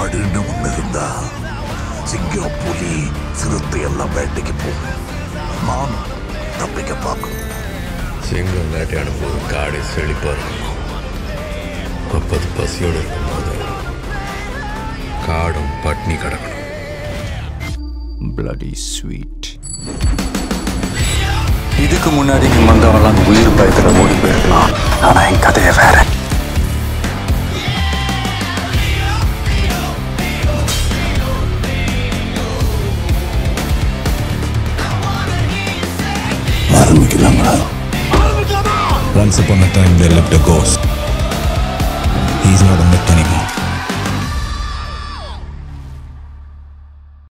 காடுன்னு ஒண்ணு இருந்தா சிங்கம் புலி சிறுத்தை எல்லாம் வேட்டைக்கு போகும். மான் தப்பிக்க பார்க்கும். சிங்கம் வேட்டையாடும் போது காடு செழிப்பா இருக்கணும். அப்பது பசியோடு இருக்கும்போது காடும் பட்னி கிடக்கணும். Bloody sweet. இதுக்கு முன்னாடி நீ வந்தவெல்லாம் உயிர் பயத்துல ஓடி போயிருக்கலாம். ஆனா என் கதையை வேற. ஆரம்பிக்கலாங்களா? Once upon a time there lived a ghost. He's not a myth anymore.